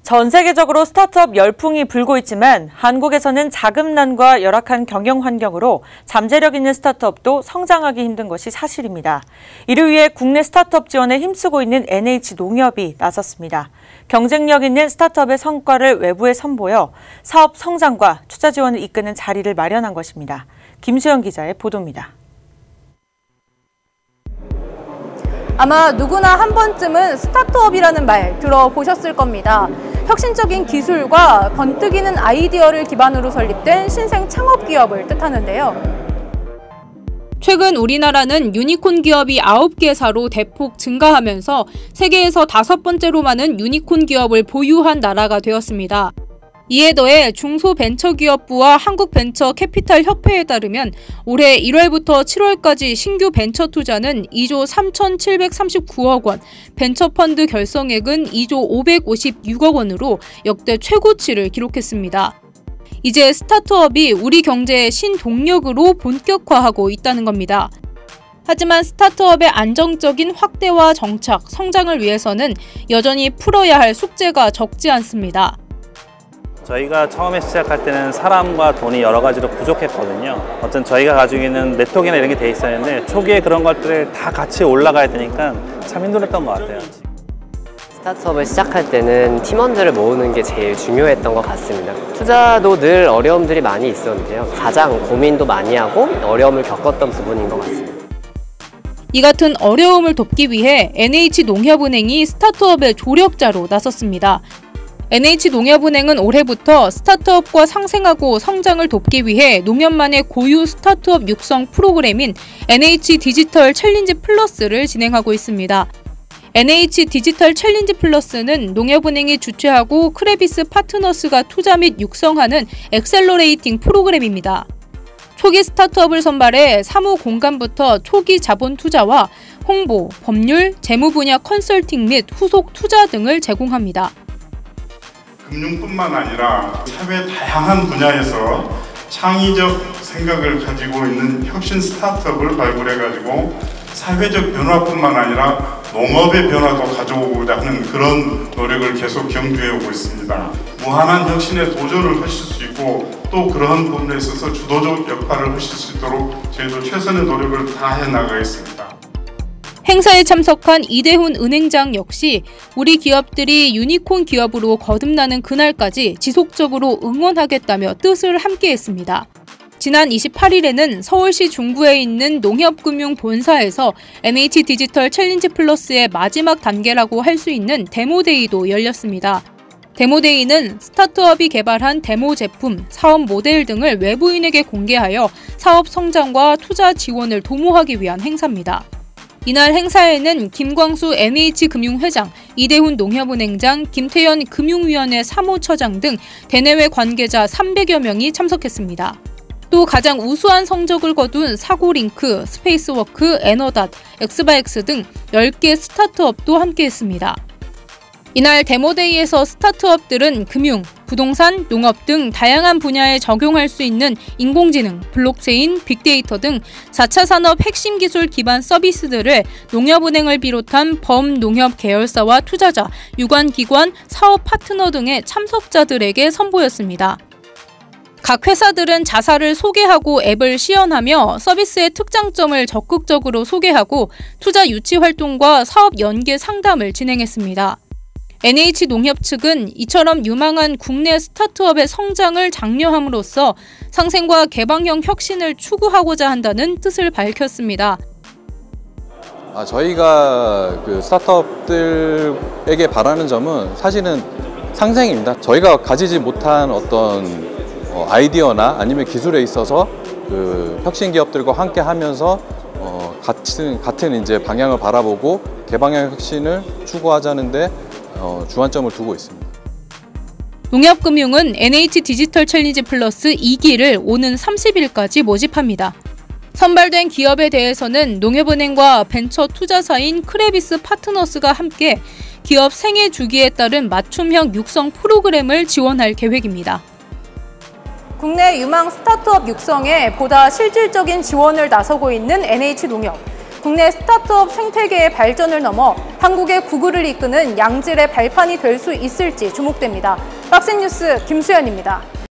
전 세계적으로 스타트업 열풍이 불고 있지만 한국에서는 자금난과 열악한 경영 환경으로 잠재력 있는 스타트업도 성장하기 힘든 것이 사실입니다. 이를 위해 국내 스타트업 지원에 힘쓰고 있는 NH농협이 나섰습니다. 경쟁력 있는 스타트업의 성과를 외부에 선보여 사업 성장과 투자 지원을 이끄는 자리를 마련한 것입니다. 김수영 기자의 보도입니다. 아마 누구나 한 번쯤은 스타트업이라는 말 들어보셨을 겁니다. 혁신적인 기술과 번뜩이는 아이디어를 기반으로 설립된 신생 창업 기업을 뜻하는데요. 최근 우리나라는 유니콘 기업이 9개사로 대폭 증가하면서 세계에서 5번째로 많은 유니콘 기업을 보유한 나라가 되었습니다. 이에 더해 중소벤처기업부와 한국벤처캐피탈협회에 따르면 올해 1월부터 7월까지 신규 벤처 투자는 2조 3,739억 원, 벤처펀드 결성액은 2조 556억 원으로 역대 최고치를 기록했습니다. 이제 스타트업이 우리 경제의 신동력으로 본격화하고 있다는 겁니다. 하지만 스타트업의 안정적인 확대와 정착, 성장을 위해서는 여전히 풀어야 할 숙제가 적지 않습니다. 저희가 처음에 시작할 때는 사람과 돈이 여러 가지로 부족했거든요. 어떤 저희가 가지고 있는 네트워크나 이런 게 돼 있었는데 초기에 그런 것들을 다 같이 올라가야 되니까 참 힘들었던 것 같아요. 스타트업을 시작할 때는 팀원들을 모으는 게 제일 중요했던 것 같습니다. 투자도 늘 어려움들이 많이 있었는데요. 가장 고민도 많이 하고 어려움을 겪었던 부분인 것 같습니다. 이 같은 어려움을 돕기 위해 NH농협은행이 스타트업의 조력자로 나섰습니다. NH농협은행은 올해부터 스타트업과 상생하고 성장을 돕기 위해 농협만의 고유 스타트업 육성 프로그램인 NH디지털 챌린지 플러스를 진행하고 있습니다. NH디지털 챌린지 플러스는 농협은행이 주최하고 크레비스 파트너스가 투자 및 육성하는 엑셀러레이팅 프로그램입니다. 초기 스타트업을 선발해 사무 공간부터 초기 자본 투자와 홍보, 법률, 재무 분야 컨설팅 및 후속 투자 등을 제공합니다. 금융뿐만 아니라 사회 다양한 분야에서 창의적 생각을 가지고 있는 혁신 스타트업을 발굴해가지고 사회적 변화뿐만 아니라 농업의 변화도 가져오고자 하는 그런 노력을 계속 경주해 오고 있습니다. 무한한 혁신에 도전을 하실 수 있고 또 그러한 부분에 있어서 주도적 역할을 하실 수 있도록 저희도 최선의 노력을 다해 나가겠습니다. 행사에 참석한 이대훈 은행장 역시 우리 기업들이 유니콘 기업으로 거듭나는 그날까지 지속적으로 응원하겠다며 뜻을 함께했습니다. 지난 28일에는 서울시 중구에 있는 농협금융본사에서 NH디지털 챌린지 플러스의 마지막 단계라고 할 수 있는 데모데이도 열렸습니다. 데모데이는 스타트업이 개발한 데모 제품, 사업 모델 등을 외부인에게 공개하여 사업 성장과 투자 지원을 도모하기 위한 행사입니다. 이날 행사에는 김광수 NH금융회장, 이대훈 농협은행장, 김태현 금융위원회 사무처장 등 대내외 관계자 300여 명이 참석했습니다. 또 가장 우수한 성적을 거둔 사고링크, 스페이스워크, 에너닷, 엑스바엑스 등 10개 스타트업도 함께했습니다. 이날 데모데이에서 스타트업들은 금융, 부동산, 농업 등 다양한 분야에 적용할 수 있는 인공지능, 블록체인, 빅데이터 등 4차 산업 핵심 기술 기반 서비스들을 농협은행을 비롯한 범농협 계열사와 투자자, 유관기관, 사업 파트너 등의 참석자들에게 선보였습니다. 각 회사들은 자사를 소개하고 앱을 시연하며 서비스의 특장점을 적극적으로 소개하고 투자 유치 활동과 사업 연계 상담을 진행했습니다. NH농협 측은 이처럼 유망한 국내 스타트업의 성장을 장려함으로써 상생과 개방형 혁신을 추구하고자 한다는 뜻을 밝혔습니다. 저희가 스타트업들에게 바라는 점은 사실은 상생입니다. 저희가 가지지 못한 어떤 아이디어나 아니면 기술에 있어서 혁신 기업들과 함께 하면서 같은 이제 방향을 바라보고 개방형 혁신을 추구하자는데 주안점을 두고 있습니다. 농협금융은 NH디지털 챌린지 플러스 2기를 오는 30일까지 모집합니다. 선발된 기업에 대해서는 농협은행과 벤처 투자사인 크레비스 파트너스가 함께 기업 생애 주기에 따른 맞춤형 육성 프로그램을 지원할 계획입니다. 국내 유망 스타트업 육성에 보다 실질적인 지원을 나서고 있는 NH농협. 국내 스타트업 생태계의 발전을 넘어 한국의 구글을 이끄는 양질의 발판이 될 수 있을지 주목됩니다. 박스뉴스 김수연입니다.